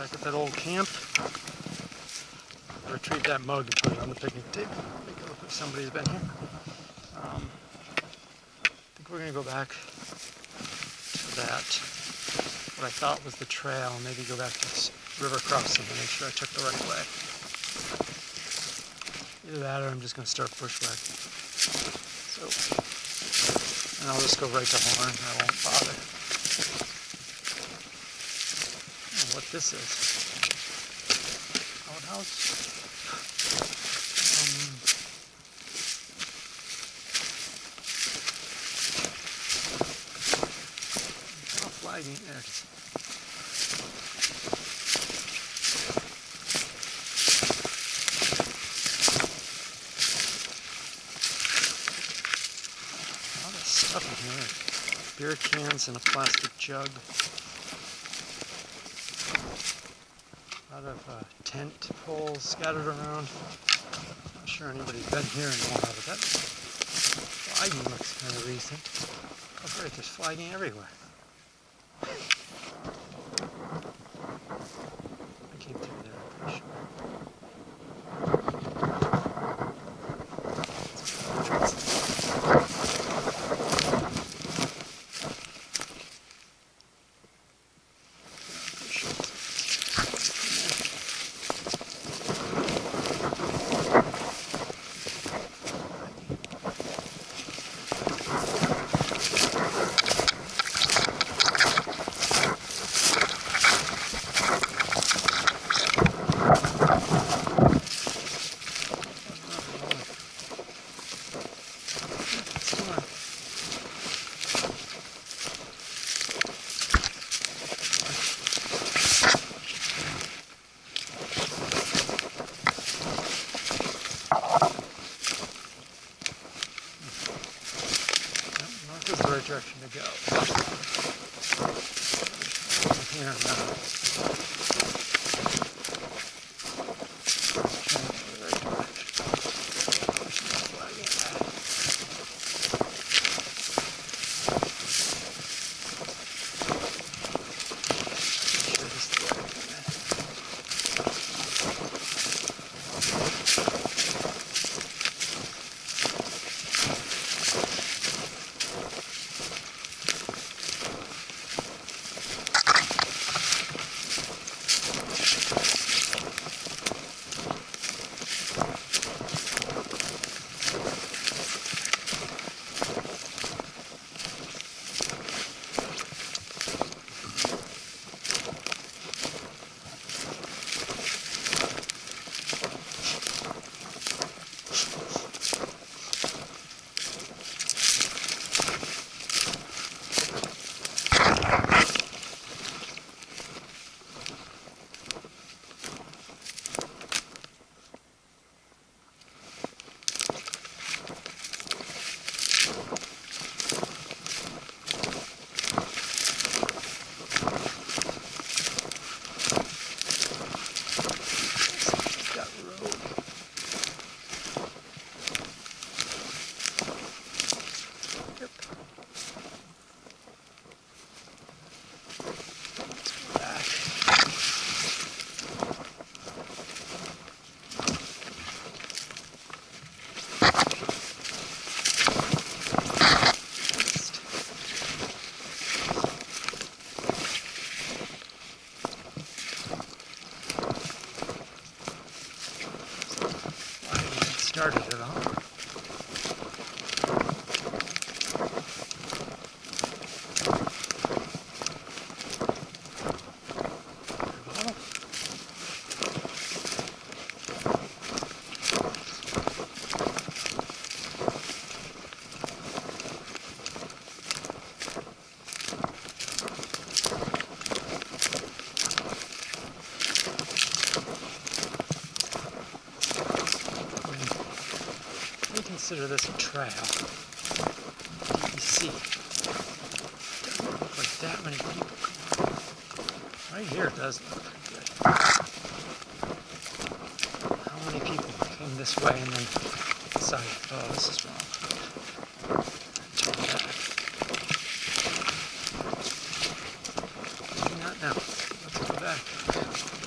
Back at that old camp. Retrieve that mug and put it on the picnic table. Take a look if somebody's been here. I think we're going to go back to that, what I thought was the trail, and maybe go back to this river crossing and make sure I took the right way. Either that or I'm just going to start bushwhacking. So, and I'll just go right to Horn. I won't bother. I don't know what this is. Outhouse? Flagging. There it is. Stuff in here. Beer cans and a plastic jug. A lot of tent poles scattered around. Not sure anybody's been here in a while, but that flagging looks kind of recent. Oh great, there's flagging everywhere. I came through there, I'm pretty sure. This is the right direction to go. Here now. Started it all. Consider this a trail. You see, doesn't look like that many people come on. Right here it does look pretty good. How many people came this way and then decided, oh, this is wrong. Turn back. Maybe not now. Let's go back.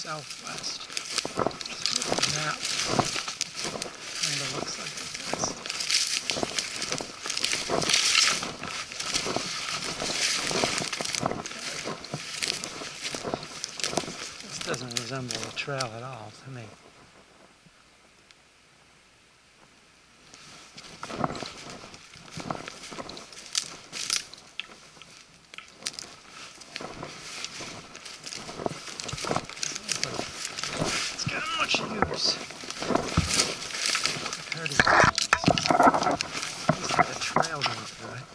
southwest. So the map kind of looks like it does. This doesn't resemble a trail at all to me. Use compared to like a trail going through it.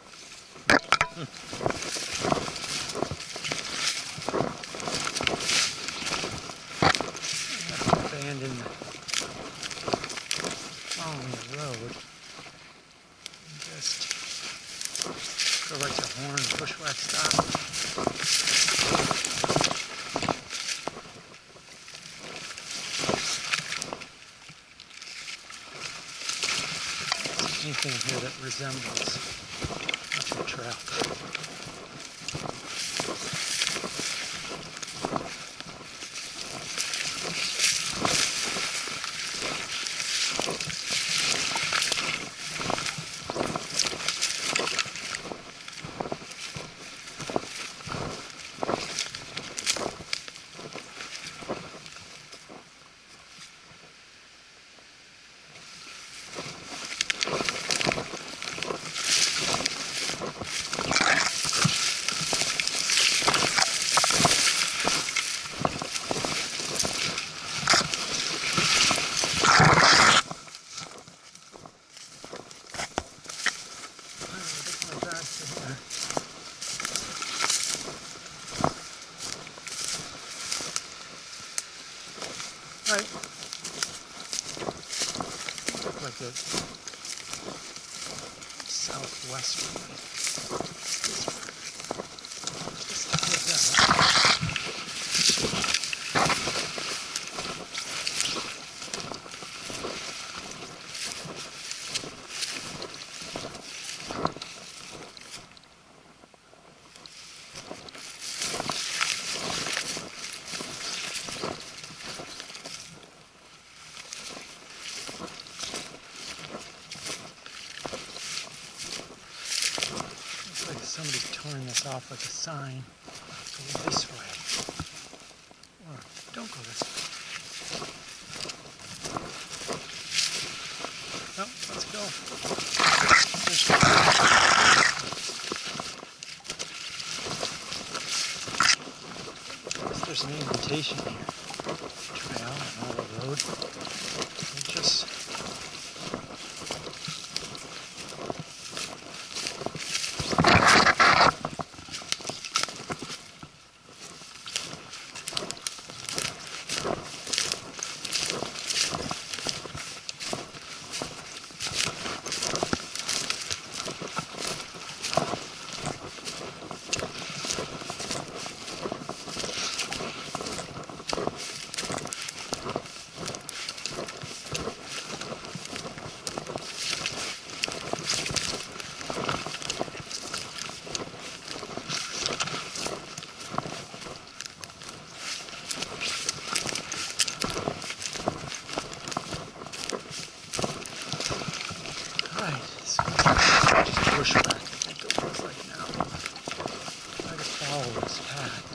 I have to abandon following the road and just go right to Horn Bushwhack style. Anything here that resembles much of a trail. Right. Look like the southwesterly. Just like that. Somebody's torn this off like a sign. Go this way. Or don't go this way. No, let's go. There's an indentation here. Trail and all the road. So just bushwhack, I think it looks like now. Try to follow this path.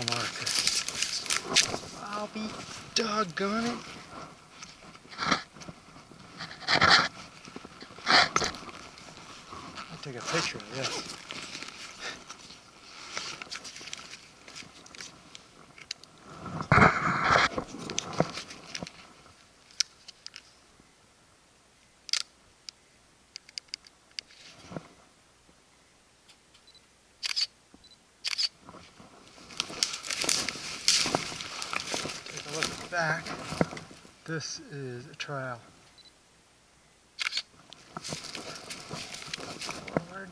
somewhere, 'cause I'll be doggone it. I'll take a picture of this. Look back, this is a trail. Forward.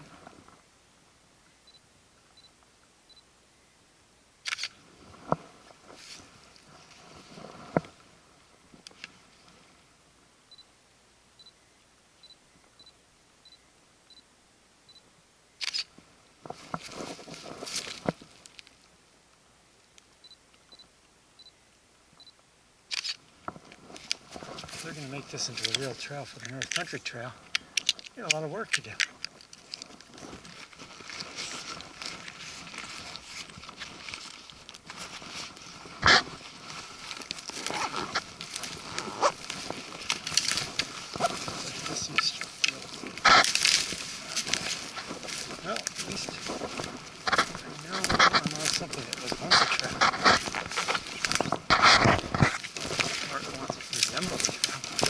If they're going to make this into a real trail for the North Country Trail, you got a lot of work to do. This used to, well, at least I know something that was once a trail. Or it once resembled a trail.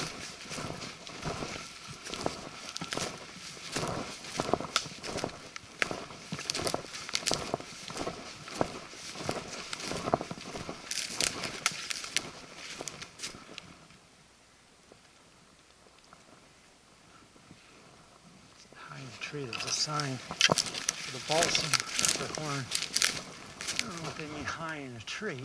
Tree, there's a sign for the balsam, the horn. I don't know what they mean high in a tree.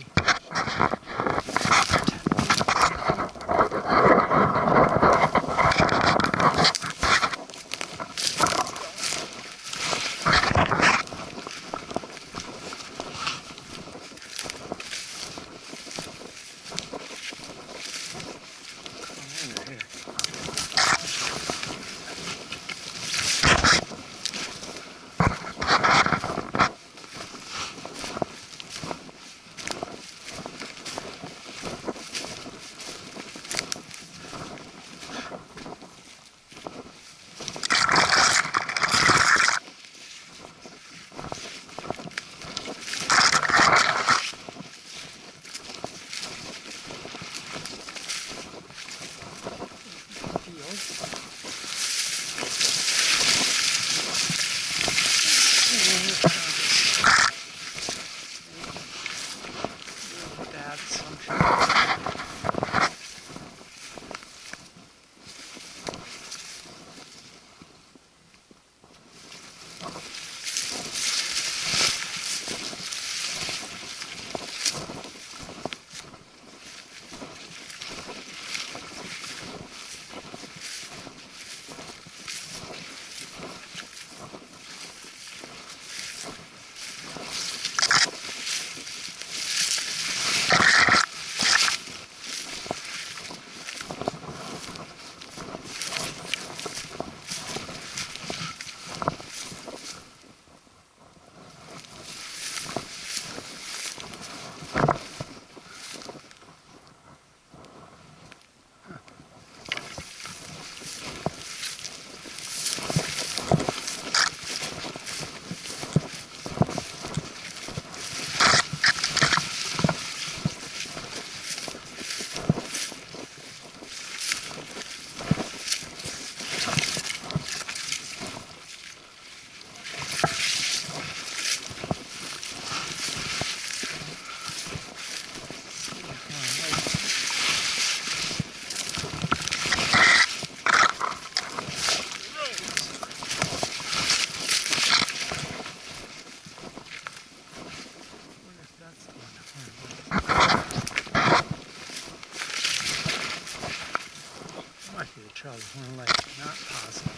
One leg, not positive.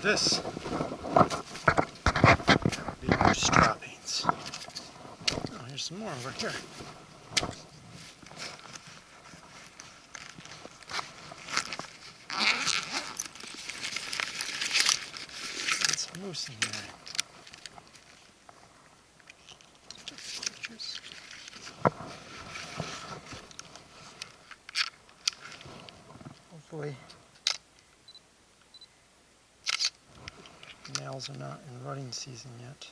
this. That would be more straw paints. Oh, here's some more over here. And some moose in there. Pictures. Hopefully males are not in rutting season yet.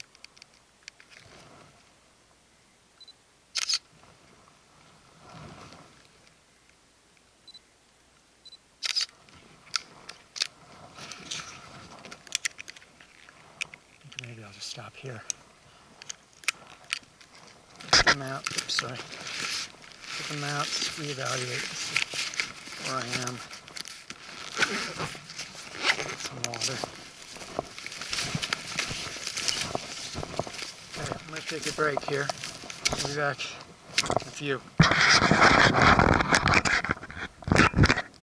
Maybe I'll just stop here. Look at the map. Sorry. Look at the maps. Reevaluate. See where I am. Get some water. Okay, I'm going to take a break here. I'll be back in a few.